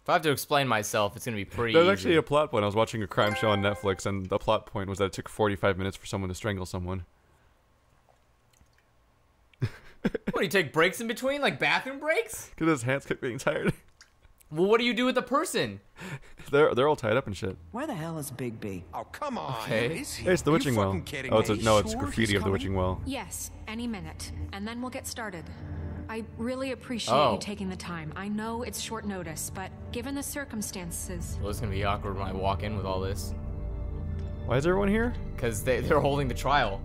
If I have to explain myself, it's gonna be pretty There's easy. actually a plot point. I was watching a crime show on Netflix, and the plot point was that it took 45 minutes for someone to strangle someone. What, do you take breaks in between, like bathroom breaks? Because his hands kept getting tired. Well, what do you do with the person? They're all tied up and shit. Where the hell is Bigby? Oh, come on. Okay. Is he? Hey, it's the Are you witching well. fucking kidding Oh, it's me? no, it's Sure graffiti he's of the witching coming? well. Yes, any minute, and then we'll get started. I really appreciate Oh. you taking the time. I know it's short notice, but given the circumstances... Well, it's gonna be awkward when I walk in with all this. Why is everyone here? Because they're holding the trial.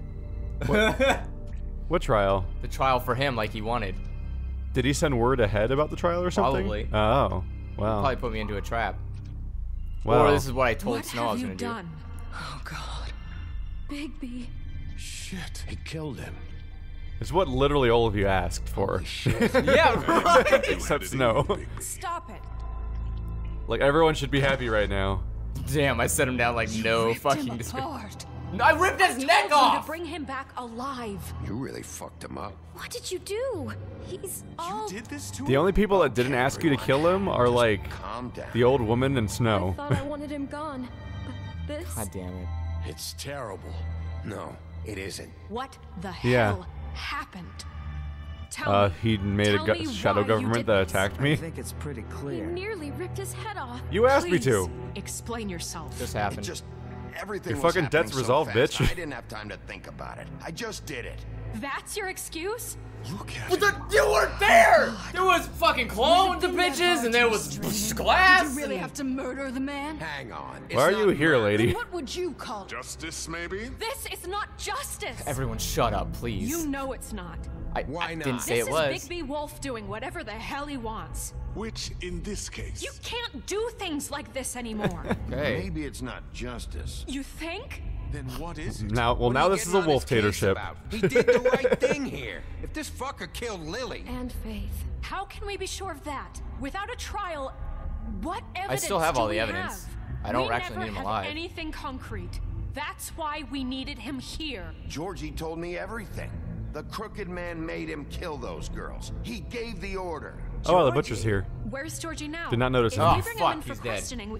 What trial? The trial for him, like he wanted. Did he send word ahead about the trial or something? Probably. Oh, wow. Probably put me into a trap. Wow. Or this is what I told What Snow I have was you gonna do. done? Oh, God. Bigby. Shit. He killed him. It's what literally all of you asked for. Yeah, right. Except Snow. Stop it. Like, everyone should be happy right now. Damn, I set him down like no Ripped fucking him despair. apart. No, I ripped his neck Told you off. to bring him back alive. You really fucked him up. What did you do? He's all... You did this to The him? only people that didn't ask you to kill him are, like, Calm down. the old woman and I Snow. thought I wanted him gone, but this... God damn it. It's terrible. No, it isn't. What the Yeah. hell happened? Tell me. He made Tell me a shadow why you government did that this. attacked I me. think it's pretty He clear. nearly ripped his head off. You asked me Please, to. explain yourself. Just It happened. just everything Your was fucking happening debt's so resolved, fast, bitch. I didn't have time to think about it. I just did it. That's your excuse? Look at But it. you weren't there! There was fucking clones of You've been that bitches, hard and there to was restrain. glass. Did you really have to murder the man? Hang on. Why are you here, lady? Then what would you call it? Justice, maybe? This is not justice. Everyone shut up, please. You know it's not. Why I not? didn't say This it was. is Bigby Wolf doing whatever the hell he wants. Which, in this case... You can't do things like this anymore. Okay. Maybe it's not justice. You think? Then what is it? Now, well, What now are you this is a getting on wolf his case tatership. about? He did the right thing here. If this fucker killed Lily, And Faith. How can we be sure of that? Without a trial, what evidence still have do all the we evidence. have? I don't we actually never need him had alive. anything concrete. That's why we needed him here. Georgie told me everything. The crooked man made him kill those girls. He gave the order. Oh, wow, the butcher's here. Where's Georgie now? Did not notice If him. we Oh, bring fuck, him in for he's dead. questioning,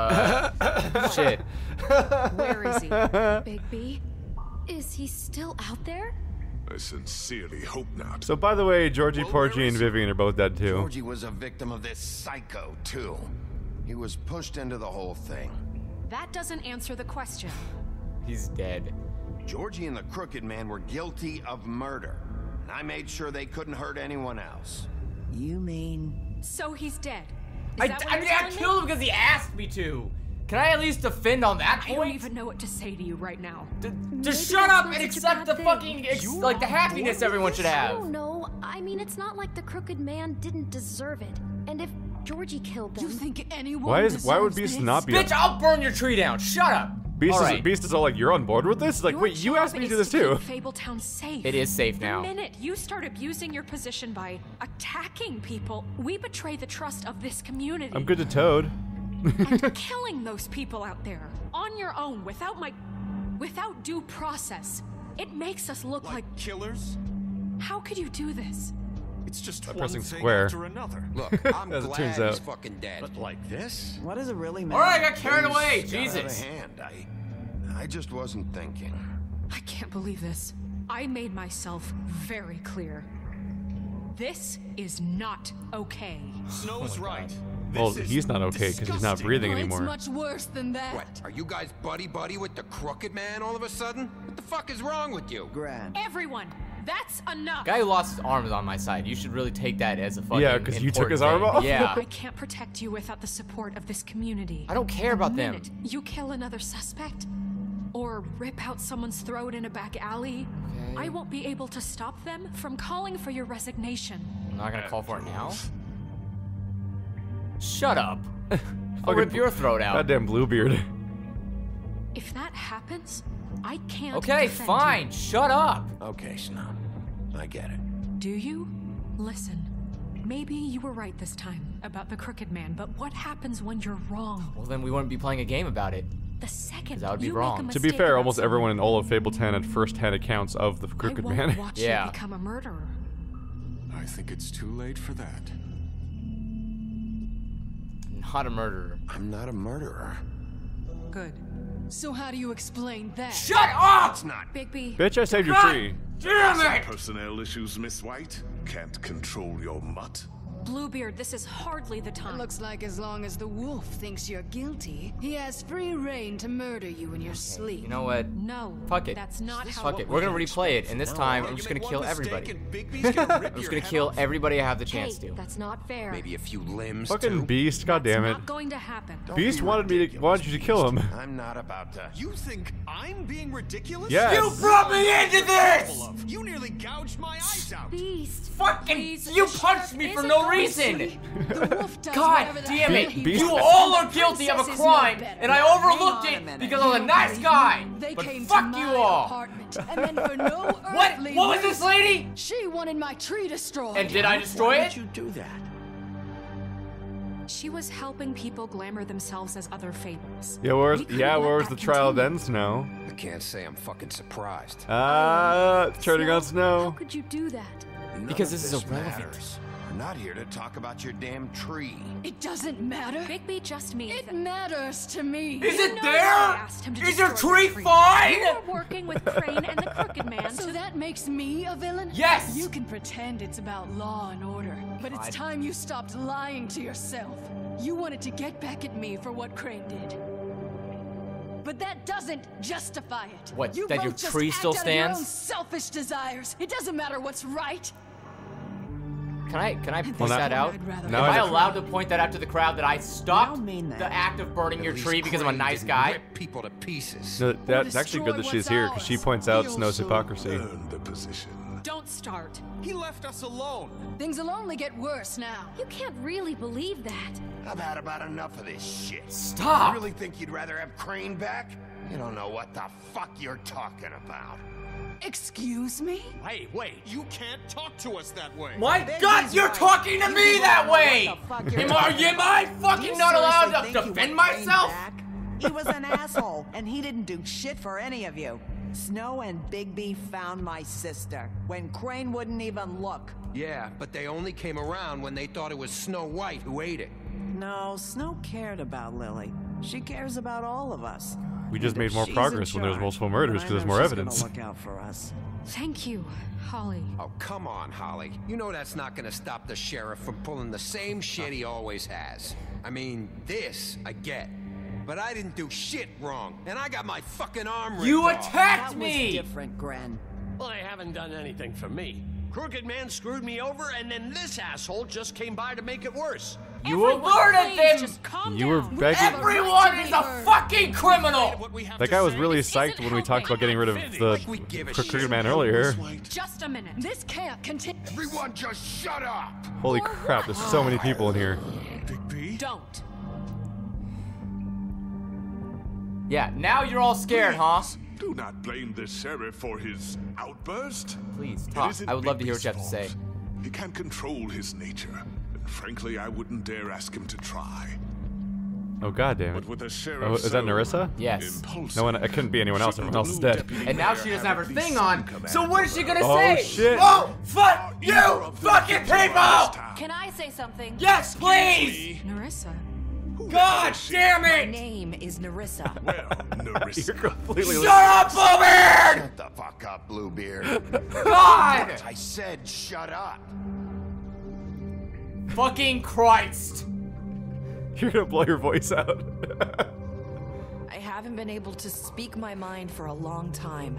Shit. where is he? Bigby? Is he still out there? I sincerely hope not. So, by the way, Georgie, Well, Porgy, where and is he? Vivian are both dead, too. Georgie was a victim of this psycho, too. He was pushed into the whole thing. That doesn't answer the question. He's dead. Georgie and the crooked man were guilty of murder. And I made sure they couldn't hurt anyone else. You mean... So he's dead. Is I that what mean, you're I telling me? killed him because he asked me to. Can I at least defend on that I don't point? even know what to say to you right now. Just Maybe shut that's up not and such a accept bad the thing. fucking, like, the happiness everyone should I have. don't know. I mean, it's not like the crooked man didn't deserve it. And if Georgie killed them... You think anyone Why would deserves Beast this? not be Bitch, I'll burn your tree down. Shut up. Beast is all like, you're on board with this? It's like, Your wait, you job asked me to is do this too. Keep Fabletown safe. It is safe The now. minute you start abusing your position by attacking people, we betray the trust of this community. I'm good to Toad. And killing those people out there on your own without due process. It makes us look like killers? how could you do this? It's just By one pressing thing square. after another. Look, I'm As it glad turns he's out. fucking dead. But like this? What does it really matter? All right, I got carried away. Things got out of Jesus. hand. I just wasn't thinking. I can't believe this. I made myself very clear. This is not okay. Snow's right. Well, This is he's not okay because he's not disgusting. breathing Oh, it's anymore. much worse than that. What? Are you guys buddy-buddy with the crooked man all of a sudden? What the fuck is wrong with you? Grand. Everyone, that's enough. Guy who lost his arm is on my side. You should really take that as a fucking Yeah, 'cause you took important his arm thing. off? Yeah. I can't protect you without the support of this community. I don't care about them. The minute you kill another suspect or rip out someone's throat in a back alley, I won't be able to stop them from calling for your resignation. I'm not gonna call for it now. Shut up. I'll Fucking rip your throat out. Goddamn Bluebeard. If that happens, I can't Okay, defend fine. you. Shut up. Okay, Snow. I get it. Do you? Listen, maybe you were right this time about the crooked man, but what happens when you're wrong? Well, then we wouldn't be playing a game about it. The second that would be you wrong. make a To be mistake fair, about almost someone, everyone in all of Fabletown had first-hand accounts of the crooked I won't man. watch Yeah. you become a murderer. I think it's too late for that. not a murderer. I'm not a murderer. Good. So how do you explain that? Shut up! It's not. Bigby. Bitch, I saved your God tree. damn it! Personnel issues, Miss White? Can't control your mutt? Bluebeard, this is hardly the time. It looks like as long as the wolf thinks you're guilty, he has free reign to murder you in your sleep. You know what? No. Fuck it. That's not how Fuck it. We're gonna replay it, and this time I'm just gonna kill everybody. I'm just gonna kill everybody I have the chance Hey, to. that's not fair. Maybe a few limbs, Fucking too. Beast, god damn it. Not going to happen. Beast wanted you to kill him. I'm not about to. You think I'm being ridiculous? Yes. You brought me into this! You nearly gouged my eyes out. Beast. Fucking, Please, you the punched sheriff me for isn't no going reason! to- The wolf does God whatever the damn hell it! he Beast- You wants. all are guilty of a Princess is no crime, better. and I overlooked Hang on a it minute. because I'm a nice guy! They But came to fuck my you all! apartment, and then for no What? earthly What was this reason, lady? She wanted my tree destroyed. And did I destroy Why it? did you do that? She was helping people glamour themselves as other fables. Yeah, We where's couldn't yeah, let where's that the trial continue. then, Snow? I can't say I'm fucking surprised. Turning on How Snow. could you do that? None Because of this is irrelevant. matters. We're not here to talk about your damn tree. It doesn't matter. Bigby just means It that matters to me. Is You it know there? I asked him to Is your destroy tree the fine? You were working with Crane and the Crooked Man. So that makes me a villain? Yes! You can pretend it's about law and order, but it's time you stopped lying to yourself. You wanted to get back at me for what Crane did. But that doesn't justify it. What, You that your both just tree act still out of your own stands? selfish desires. It doesn't matter what's right. Can I point Well, that now- out? I'd rather now Am I I- allowed to point that out to the crowd that I stopped don't mean that. the act of burning your At tree least because I'm a Crane nice didn't guy? Rip people to pieces. No, that's actually good that she's here because she points out He Snow's also hypocrisy. earned the position. Don't start. He left us alone. Things will only get worse now. You can't really believe that. I've had about enough of this shit. Stop! You really think you'd rather have Crane back? You don't know what the fuck you're talking about. Excuse me? Hey, wait. You can't talk to us that way. My Bigby's God, you're right. talking to You me don't that know way! what the fuck you're Am talking I You fucking not allowed seriously to think you defend want Crane myself? back? He was an asshole, and he didn't do shit for any of you. Snow and Bigby found my sister when Crane wouldn't even look. Yeah, but they only came around when they thought it was Snow White who ate it. No, Snow cared about Lily. She cares about all of us. We just And if made more she's progress in when there's charge, multiple murders then I because there's know more she's evidence. gonna look out for us. Thank you, Holly. Oh, come on, Holly. You know that's not gonna stop the sheriff from pulling the same shit he always has. I mean, this I get. But I didn't do shit wrong, and I got my fucking arm ripped You off. attacked That was me! different, Gren. Well, they haven't done anything for me. Crooked Man screwed me over, and then this asshole just came by to make it worse. You Everyone, alerted please, them! just calm You were down. begging. Everyone is a fucking criminal! What we have That to guy was say? really This psyched isn't when we talked helping. about getting rid of Like we give a the shit. Crooked Man earlier. Just a minute. This can't continue. Everyone just shut up! Holy crap, there's so many people in here. Bigby? Don't. Yeah, now you're all scared, huh? Do not blame the sheriff for his outburst. Please, It talk. isn't I would love to hear what Bigby's you have to say. fault. He can't control his nature. And frankly, I wouldn't dare ask him to try. Oh god damn it. But with a Oh, sheriff is that Narissa? Yes. No one. It couldn't be anyone else. Everyone else is dead. And now she doesn't have her thing on, so what is she gonna Oh, say? shit. Oh, fuck you, fucking people! Can I say something? Yes, please! Narissa. God damn My it! name is Narissa. Well, Narissa. You're completely. Shut up, Bluebeard! Shut the fuck up, Bluebeard. God! I said shut up. Fucking Christ! You're gonna blow your voice out. I haven't been able to speak my mind for a long time.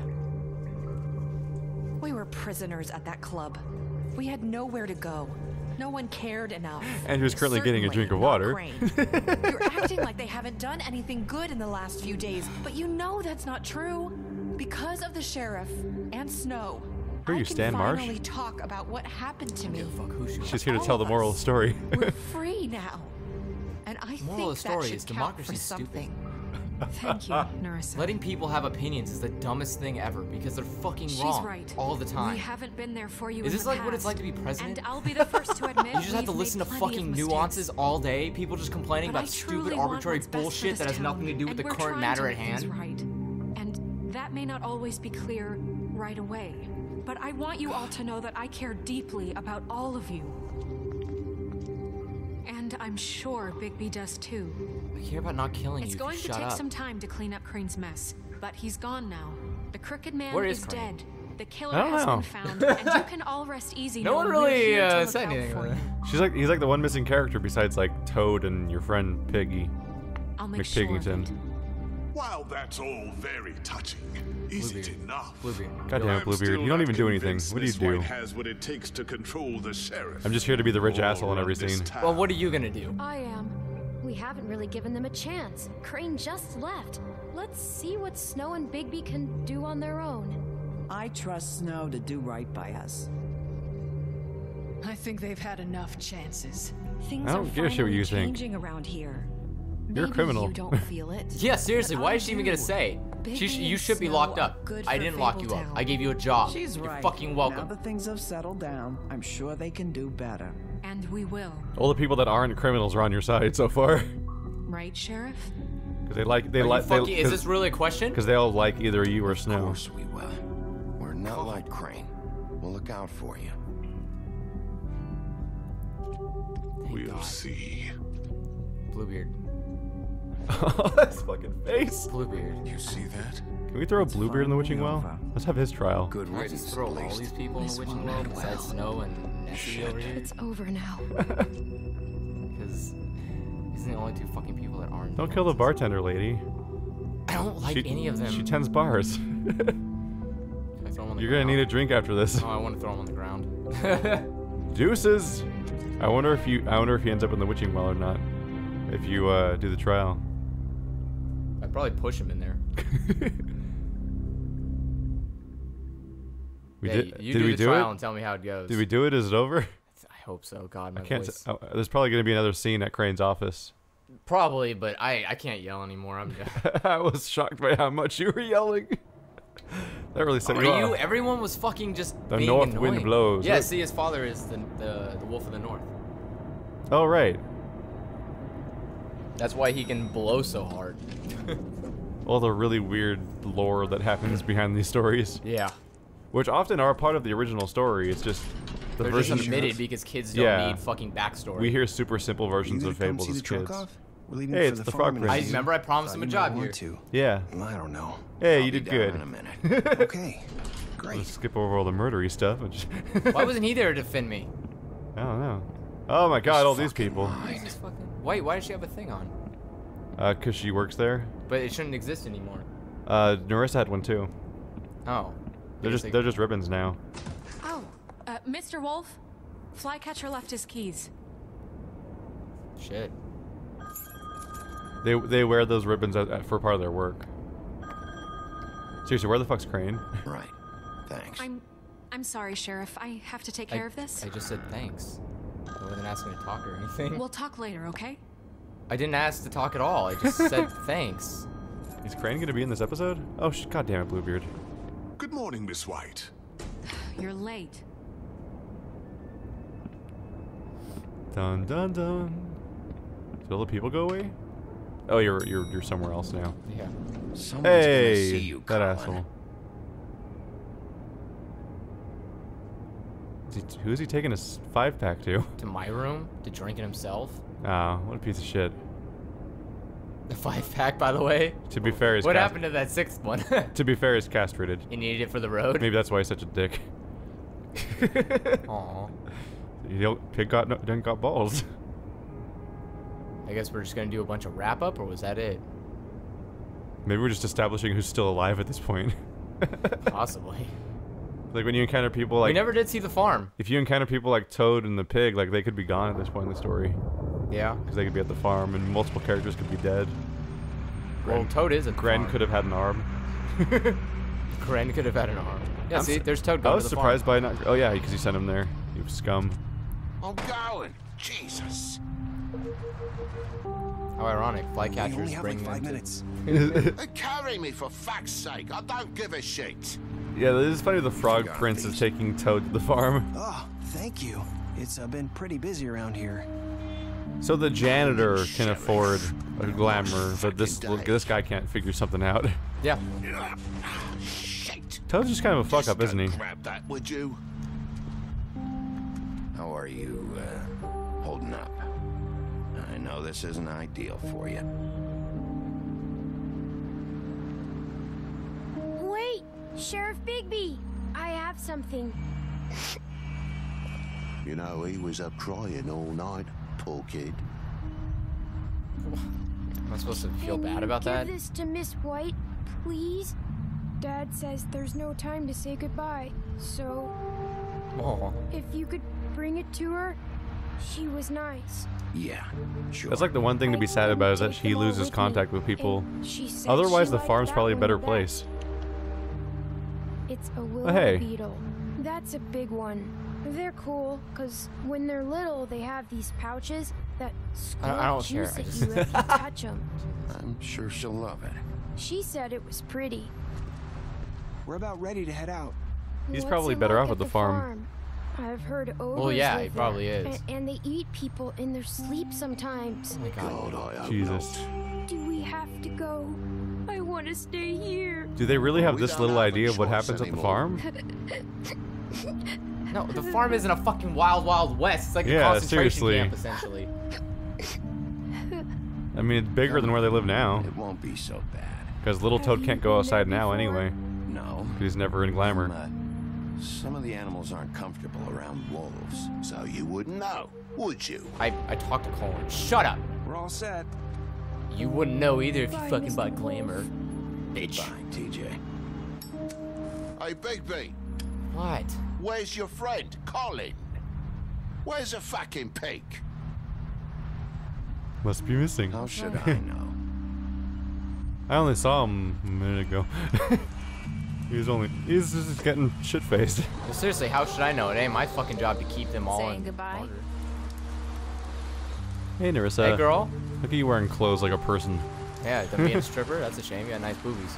We were prisoners at that club. We had nowhere to go. No one cared enough. Andrew's currently getting a Certainly drink of not water. Crane. You're acting like they haven't done anything good in the last few days, but you know that's not true. Because of the sheriff and Snow, Here you I can stand, Marsh. finally talk about what happened to me. Fuck, who she She's here to All tell the of moral of us. the story. We're free now. And I Moral of think the story that is should count for democracy's stupid. something. Thank you, Narissa. Letting people have opinions is the dumbest thing ever because they're fucking She's wrong right. all the time. We haven't been there for you Is in this the like what it's past. like to be president? And I'll be the first to admit You just have to we've listen to made plenty of fucking mistakes. nuances all day. People just complaining But about I stupid, truly want arbitrary what's best for bullshit this that has town, nothing to do with and the we're current trying matter to at make things hand. right. And that may not always be clear right away. But I want you all to know that I care deeply about all of you. And And I'm sure Bigby does too. I care about not killing It's you. going to Shut take up. some time to clean up Crane's mess, but he's gone now. The Crooked Man Where is is Crane? dead. The killer I don't has know. been found, and you can all rest easy. No one knowing we're really here to look said out anything for about you. that. He's like the one missing character besides like Toad and your friend Piggy. I'll make sure of McPiggington. it. While that's all very touching, is it enough? Bluebeard. God damn it, I'm Bluebeard. still You don't not even do anything. convinced What do you Miss do? White has what it takes to control the sheriff. I'm just here to be the rich Or asshole in every run this scene. town. Well, what are you gonna do? I am. We haven't really given them a chance. Crane just left. Let's see what Snow and Bigby can do on their own. I trust Snow to do right by us. I think they've had enough chances. Things I are don't give a shit what you finally think. changing around here. You're a Maybe criminal. You don't feel it. Yeah, seriously, why I is she even gonna do. say? Bigby You and should be Snow locked are up. good I for didn't lock you up. Fabletown. I gave you a job. She's You're right. fucking Now welcome. that things have settled down, I'm sure they can do better. And we will. All the people that aren't criminals are on your side so far. Right, Sheriff? Because they like, Are you fucking, is this really a question? Because they all like either you or Of Snow. course we will. We're not like Crane. We'll look out for you. We'll see. Bluebeard. His fucking face. Bluebeard. You see that? Can we throw Bluebeard in the witching finally well? over. Let's have his trial. Good Can I just riddance, throw at all least. these people in the This witching won't world end besides well. Snow and Nessie over here? It's over now. Because these are the only two fucking people that aren't. Don't kill the bartender lady. I don't like any of them. She tends bars. Can I throw 'em on the You're gonna ground? need a drink after this. Oh, I want to throw him on the ground. Deuces. I wonder if he ends up in the witching well or not. If you do the trial. I'd probably push him in there. You did do we the do trial it? and tell me how it goes. Did we do it? Is it over? I hope so. God, my I can't. voice. There's probably gonna be another scene at Crane's office. Probably, but I can't yell anymore. I'm just... I was shocked by how much you were yelling. That really set Were you you? off. Everyone was fucking just The being north annoying. wind blows. Yeah, Look. see, his father is the wolf of the north. Oh right. That's why he can blow so hard. All the really weird lore that happens behind these stories. Yeah. Which often are part of the original story. It's just the They're just version. omitted because kids don't Yeah. need fucking backstory. We hear super simple versions of Fables as kids. Hey, it's the Frog I Prince. remember I promised him a job here. Yeah. I don't know. Hey, I'll you be did down good. in a minute. Okay. Great. Let's skip over all the murdery stuff. Why wasn't he there to defend me? I don't know. Oh my god, all these people. Just fucking... Wait, why does she have a thing on? Cause she works there. But it shouldn't exist anymore. Narissa had one too. Oh. They're just ribbons now. Oh, Mr. Wolf? Flycatcher left his keys. Shit. They wear those ribbons for part of their work. Seriously, where the fuck's Crane? Right. Thanks. I'm sorry, Sheriff. I have to take care of this. I just said thanks. I wasn't asking to talk or anything. We'll talk later, okay? I didn't ask to talk at all. I just said thanks. Is Crane gonna be in this episode? Oh, god damn it, Bluebeard. Good morning, Miss White. You're late. Dun dun dun. Did all the people go away? Oh, you're somewhere else now. Yeah. Someone's gonna see Hey, you, that Colin. asshole. Who's he taking his 5-pack to? To my room? To drink it himself? Oh, what a piece of shit. The 5-pack, by the way? To be fair, he's What happened to that 6th one? To be fair, he's castrated. He needed it for the road? Maybe that's why he's such a dick. Aw. Pig done got balls. I guess we're just gonna do a bunch of wrap-up, or was that it? Maybe we're just establishing who's still alive at this point. Possibly. Like when you encounter people like... We never did see the farm. If you encounter people like Toad and the pig, like they could be gone at this point in the story. Yeah. Because they could be at the farm and multiple characters could be dead. Well, Toad is at the Gren farm. could have had an arm. Gren could have had an arm. Yeah, I'm see, su- there's Toad I going was to the surprised farm. by not... Oh yeah, because you sent him there. You scum. I'm going. Jesus. How ironic. We Flycatchers only have like bring 5 them minutes. Carry me for fuck's sake. I don't give a shit. Yeah, this is funny the Frog Prince is taking Toad to the farm. Oh, thank you. It's been pretty busy around here. So the janitor can afford a glamour, but this guy can't figure something out. Yeah. Shit. Toad's just kind of a fuck up, isn't he? Grab that, would you? How are you, holding up? know this isn't ideal for you. Wait! Sheriff Bigby! I have something. You know, he was up crying all night, poor kid. Am I supposed to feel bad about that? Give this to Miss White, please? Dad says there's no time to say goodbye, so... Oh. If you could bring it to her, she was nice. Yeah, sure. That's like the one thing to be sad about is that he loses contact with people. Otherwise, the farm's probably a better place. It's a willow hey. beetle. That's a big one. They're cool, because when they're little, they have these pouches that I don't squirt care. juice at you if you touch them. I'm sure she'll love it. She said it was pretty. We're about ready to head out. He's What's probably it better like off at the farm. I've heard ogres Well, yeah, live he probably there, is. And they eat people in their sleep sometimes. Oh my God. God, I hope Jesus. Do we have to go? I want to stay here. Do they really have We this don't little have a idea of what choice happens at the anymore. farm? No, the farm isn't a fucking wild, wild west. It's like a Yeah, concentration seriously. camp, essentially. I mean, it's bigger than where they live now. It won't be so bad. Because Little Toad can't go outside now anyway. No. He's never in Glamour. Some of the animals aren't comfortable around wolves. So you wouldn't know, would you? I talked to Colin. Shut up. We're all set. You wouldn't know either if you Bye, fucking Mr. bought Wolf. Glamour. Bitch. Fine, TJ. Hey, Bigby, What? where's your friend, Colin? Where's the fucking pig? Must be missing. How should I know? I only saw him a minute ago. He's just getting shit-faced. Well, seriously, how should I know? It ain't my fucking job to keep them all Saying in goodbye? order. Hey, Narissa. Hey, girl. Look at you wearing clothes like a person. Yeah, them being a stripper, that's a shame. You got nice boobies.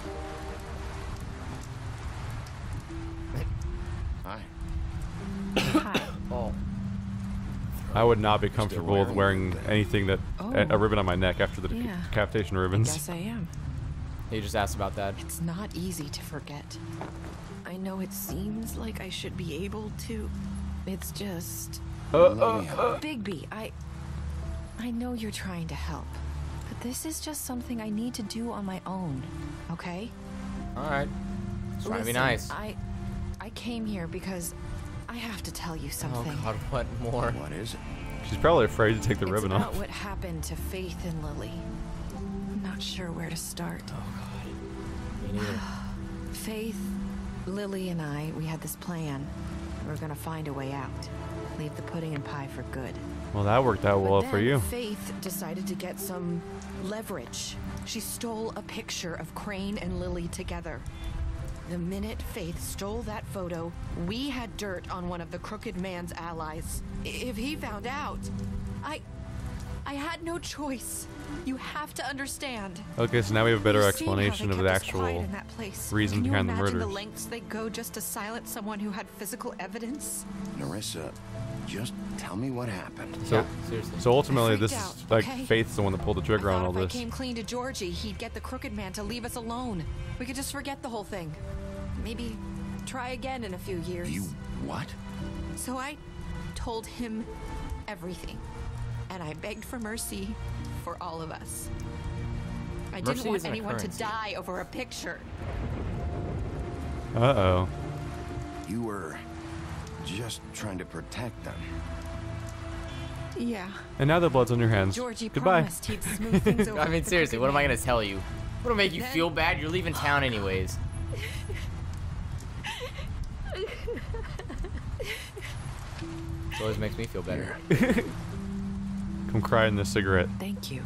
Hi. Hi. Oh. I would not be comfortable with wearing anything that a ribbon on my neck after the Yeah. decapitation I ribbons. guess I am. He just asked about that. It's not easy to forget. I know it seems like I should be able to. It's just... Bigby, I know you're trying to help, but this is just something I need to do on my own, okay? Alright. Just trying to be Listen, nice. I came here because I have to tell you Oh something. god, what more? What is it? She's probably afraid to take the It's ribbon about off. what happened to Faith and Lily. I'm not sure where to start. Oh god. Me neither. Faith, Lily, and we had this plan. We were gonna find a way out. Leave the pudding and pie for good. Well, that worked out well But for then you. Faith decided to get some leverage. She stole a picture of Crane and Lily together. The minute Faith stole that photo, we had dirt on one of the Crooked Man's allies. If he found out, I had no choice. You have to understand. Okay, so now we have a better You've seen how they explanation of kept the us quiet actual in that place. reason Can you behind the imagine murders. the lengths they go just to silence someone who had physical evidence? Narissa, just tell me what happened. So, Yeah, seriously. so ultimately, I this freaked is out, like okay? Faith's the one that pulled the trigger I on thought all if this. I came clean to Georgie, he'd get the Crooked Man to leave us alone. We could just forget the whole thing. Maybe try again in a few years. You what? So I told him everything. And I begged for mercy for all of us. I Mercy didn't want isn't a anyone to currency. die over a picture. Uh-oh. You were just trying to protect them. Yeah. And now the blood's on your hands. Georgie Goodbye. promised he'd smooth things over I mean, with the seriously, Crooked what am I Man. gonna tell you? What'll make you Then- feel bad? You're leaving town anyways. It always makes me feel better. Come cry in this cigarette. Thank you.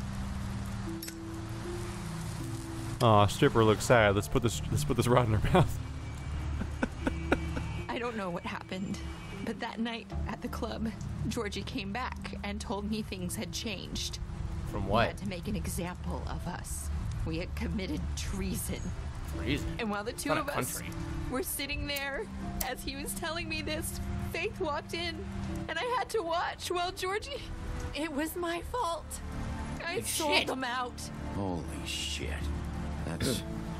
Aw, stripper looks sad. Let's put this rod in her mouth. I don't know what happened, but that night at the club, Georgie came back and told me things had changed. From We what? had to make an example of us. We had committed treason. Treason? And while the two Not a of us country. were sitting there, as he was telling me this, Faith walked in, and I had to watch while Georgie... It was my fault. I sold shit. them out. Holy shit. That's...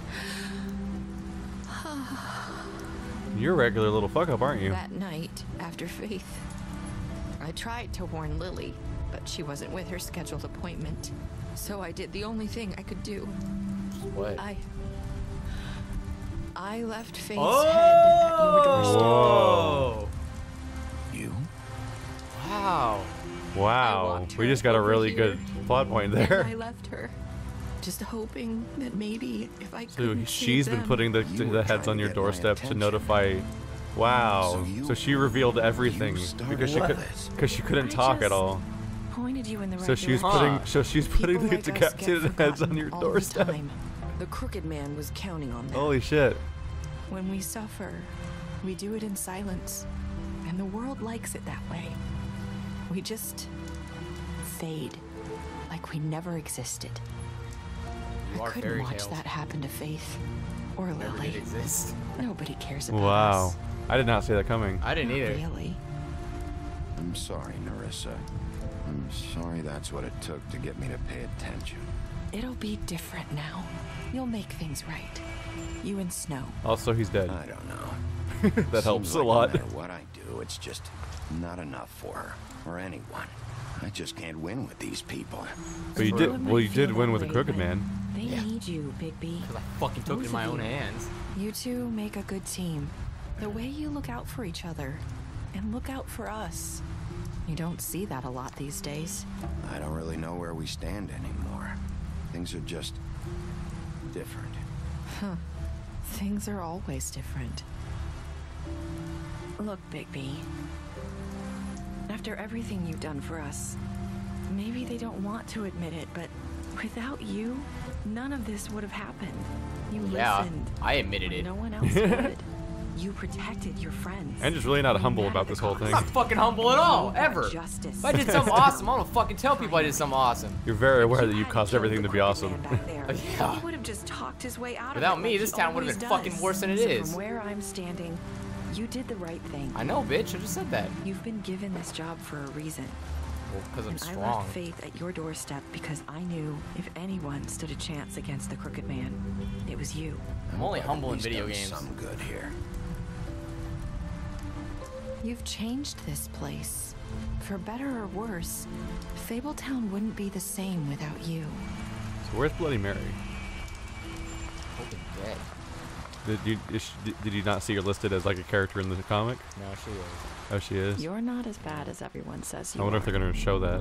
You're a regular little fuck up, aren't you? That night, after Faith, I tried to warn Lily, but she wasn't with her scheduled appointment. So I did the only thing I could do. What? I left Faith's head at your doorstep. Whoa. You? Wow. Wow. We just got a really good plot point there. And I left her, just hoping that maybe if I So couldn't she's save been them. putting the heads on your doorstep to notify. Wow. So she revealed everything because she couldn't talk at all. Pointed you in the right So she's putting the decapitated heads on your doorstep. The crooked man was counting on that. Holy shit. When we suffer, we do it in silence, and the world likes it that way. We just fade, like we never existed. I couldn't watch that happen to Faith or Lily. Did exist. Nobody cares about Wow. us. I did not see that coming. I didn't either. Really? I'm sorry, Nerissa. I'm sorry that's what it took to get me to pay attention. It'll be different now. You'll make things right. You and Snow. Also, he's dead. I don't know. That helps Seems a like lot. No matter what I do, it's just not enough for her or anyone. I just can't win with these people. But you did. Well, you did win with the crooked man. They need you, Bigby. Because I fucking took it in my own hands. You two make a good team. The way you look out for each other and look out for us. You don't see that a lot these days. I don't really know where we stand anymore. Things are just different. Huh. Things are always different. Look, Bigby. After everything you've done for us, maybe they don't want to admit it, but without you, none of this would have happened. You listened. I admitted it. No one else would. You protected your friends. And just really not humble about this whole thing. I'm not fucking humble at all, ever. Justice. If I did something awesome, I'm gonna fucking tell people I did something awesome. You're very aware that you caused everything to be awesome. Yeah. He would have just talked his way out Without of it me, like this he town would have always been fucking does. worse than it So is. From where I'm standing, you did the right thing. I know, bitch. I just said that. You've been given this job for a reason. Well, because I'm And I strong. left Faith at your doorstep because I knew if anyone stood a chance against the crooked man, it was you. I'm only humble in He's video done games. some good here. You've changed this place. For better or worse, Fabletown wouldn't be the same without you. So where's Bloody Mary? Fucking dead. Did you not see her listed as like a character in the comic? No, she is. Oh, she is. You're not as bad as everyone says you I wonder are. if they're gonna show that.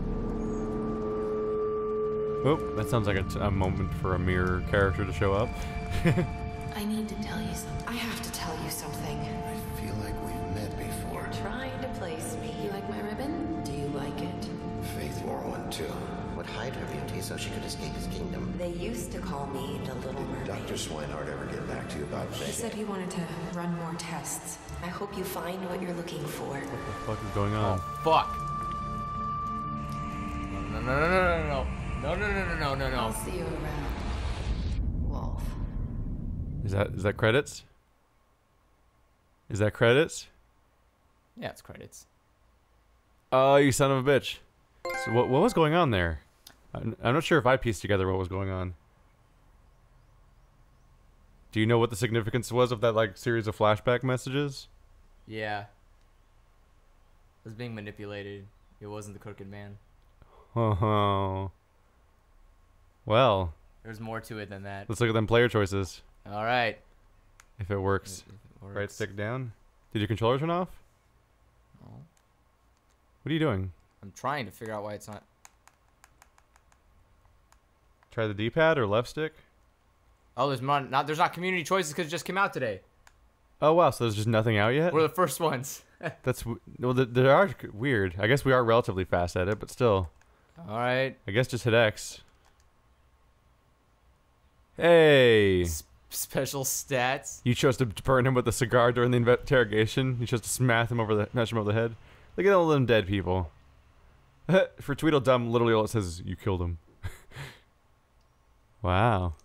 Oh, that sounds like a moment for a mirror character to show up. I need to tell you something. I have to tell you something. I feel like we've met before. Trying to place me. You like my ribbon? Do you like it? Faith wore one too. Would hide her beauty so she could escape his kingdom. They used to call me the Little Mermaid. Dr. Swinehart ever get back to you about He Faith? said he wanted to run more tests. I hope you find what you're looking for. What the fuck is going on? Oh, fuck. No. No. I'll see you around, Wolf. Is that credits? Is that credits? Yeah, it's credits. Oh, you son of a bitch. So what was going on there? I'm not sure if I pieced together what was going on. Do you know what the significance was of that like series of flashback messages? Yeah. It was being manipulated. It wasn't the crooked man. Oh. Well. There's more to it than that. Let's look at them player choices. All right. If it works. Right stick down. Did your controller turn off? No. What are you doing? I'm trying to figure out why it's not. Try the D-pad or left stick? Oh, there's not community choices because it just came out today. Oh wow, so there's just nothing out yet? We're the first ones. That's well, they are weird. I guess we are relatively fast at it, but still. All right. I guess just hit X. Hey. Special stats. You chose to burn him with a cigar during the interrogation. You chose to smash him over the head. Look at all them dead people. For Tweedledum, literally all it says is you killed him. Wow.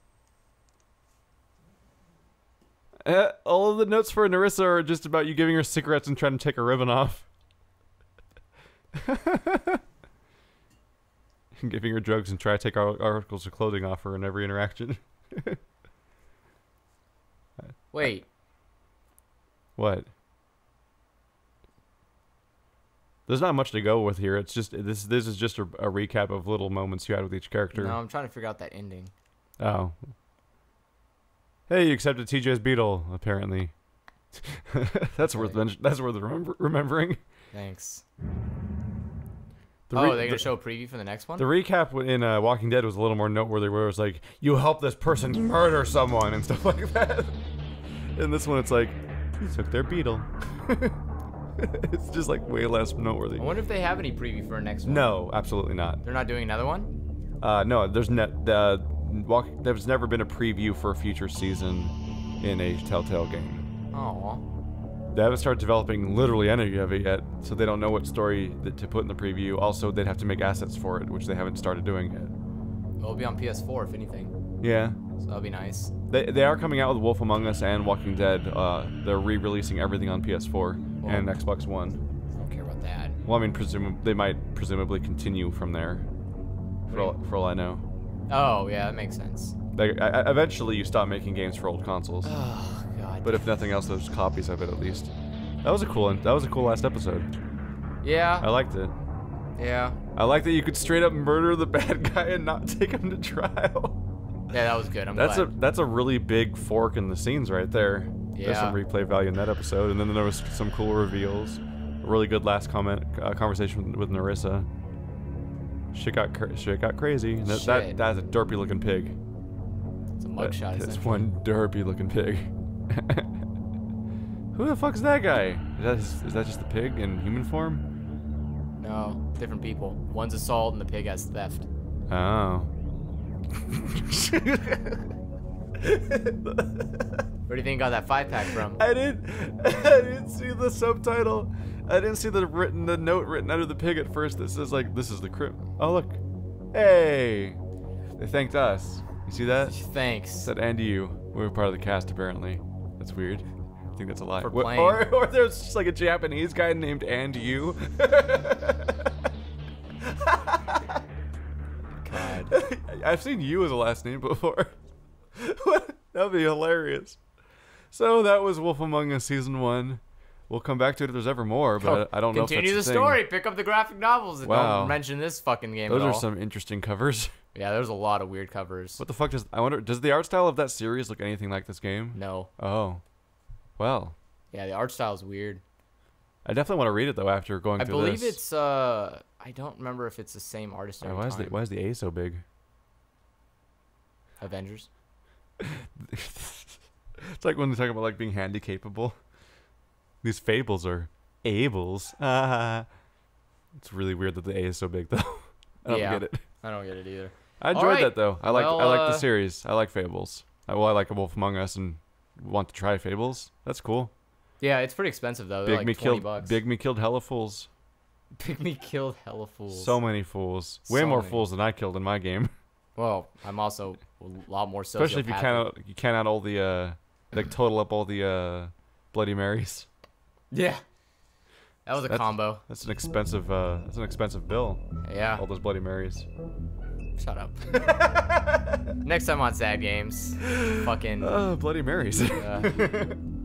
All of the notes for Nerissa are just about you giving her cigarettes and trying to take her ribbon off. And giving her drugs and try to take articles of clothing off her in every interaction. Wait. What? There's not much to go with here. It's just this is just a recap of little moments you had with each character. No, I'm trying to figure out that ending. Oh. Hey, you accepted TJ's beetle, apparently. That's worth remembering. Thanks. They're gonna show a preview for the next one? The recap in Walking Dead was a little more noteworthy, where it was like, you help this person murder someone and stuff like that. In this one, it's like, you took their beetle. It's just like way less noteworthy. I wonder if they have any preview for our next one. No, absolutely not. They're not doing another one? No, there's never been a preview for a future season in a Telltale game. Aww. They haven't started developing literally any of it yet, so they don't know what story to put in the preview. Also, they'd have to make assets for it, which they haven't started doing yet. It'll be on PS4, if anything. Yeah. So that'll be nice. They are coming out with Wolf Among Us and Walking Dead. They're re-releasing everything on PS4 and Xbox One. I don't care about that. Well, I mean, they might presumably continue from there, for all I know. Oh, yeah, that makes sense. Eventually, you stop making games for old consoles. Oh, God. But if nothing else, there's copies of it at least. That was a cool last episode. Yeah. I liked it. Yeah. I like that you could straight up murder the bad guy and not take him to trial. Yeah, that was good. I'm glad. That's a really big fork in the scenes right there. Yeah. There's some replay value in that episode, and then there was some cool reveals. A really good last conversation with Narissa. Shit got crazy. That's a derpy looking pig. It's a mugshot. It's one derpy looking pig. Who the fuck's that guy? Is that just the pig in human form? No, different people. One's assault and the pig has theft. Oh. Where do you think you got that 5-pack from? I didn't see the subtitle. I didn't see the note written under the pig at first that says like, this is the crypt. Oh look. Hey. They thanked us. You see that? Thanks. It said and you. We were part of the cast apparently. That's weird. I think that's a lie. For playing. Or there's just like a Japanese guy named and you. God. I've seen you as a last name before. That'd be hilarious. So that was Wolf Among Us Season 1. We'll come back to it if there's ever more, but I don't know if that's Continue the story. Pick up the graphic novels and don't mention this fucking game Those at all. are some interesting covers. Yeah, there's a lot of weird covers. What the fuck does the art style of that series look anything like this game? No. Oh. Well. Yeah, the art style is weird. I definitely want to read it though after going through this. I believe it's I don't remember if it's the same artist every time. Why is the A so big? Avengers. It's like when they talk about like being handy capable. These fables are ables. It's really weird that the A is so big though. I don't get it. I don't get it either. I enjoyed that though. I like the series. I like Fables. I like A Wolf Among Us and want to try Fables. That's cool. Yeah, it's pretty expensive though. They're like $20. Bigby killed hella fools. Bigby killed hella fools. So many fools. Way more fools than I killed in my game. Well, I'm also a lot more sociopathic. Especially if you count out all the like total up all the Bloody Marys. Yeah. That was a combo. That's an expensive bill. Yeah. All those Bloody Marys. Shut up. Next time on Sad Games. Fucking Bloody Marys.